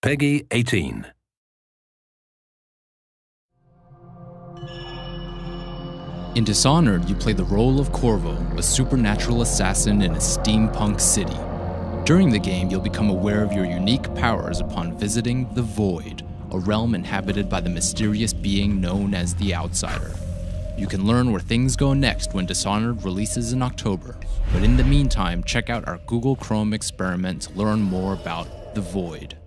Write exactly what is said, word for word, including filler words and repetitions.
Peggy eighteen. In Dishonored, you play the role of Corvo, a supernatural assassin in a steampunk city. During the game, you'll become aware of your unique powers upon visiting the Void, a realm inhabited by the mysterious being known as the Outsider. You can learn where things go next when Dishonored releases in October, but in the meantime, check out our Google Chrome experiment to learn more about the Void.